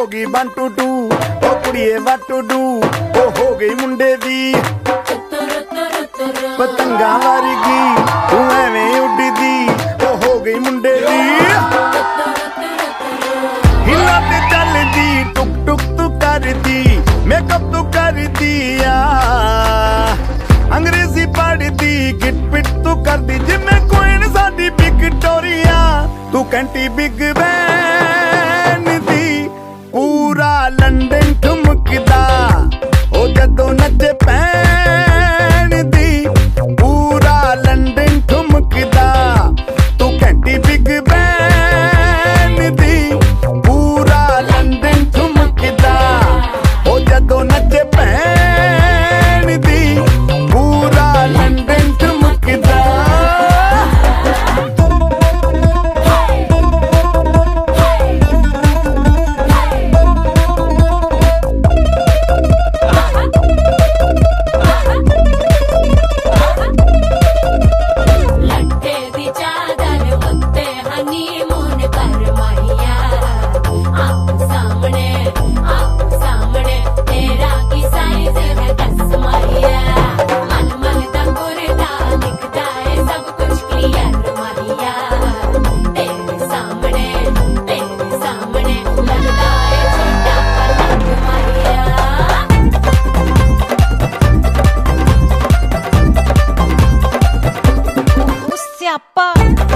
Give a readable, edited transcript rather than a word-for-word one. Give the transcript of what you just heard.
गई 1 2 2 ओ कुड़िए what to do ओ हो गई मुंडे दी पतंगा वर्गी तू एवें उड़दी ओ हो गई मुंडे दी हिला ते चलदी टुक टुक तू करदी मेकअप तू करदी अंग्रेजी पढ़दी गिट पिट तू करदी जिम्मे क्वीन साडी विक्टोरिया तू कैंटी बिग बैन दी पूरा लंदन ठुमकदा ओ जदों नचे पैन दी पूरा लंदन ठुमकदा तू कैंटी बिग बैन दी पूरा लंदन ठुमकदा ओ जदों नचे पैन दी पूरा लंदन ठुमकदा Siapa?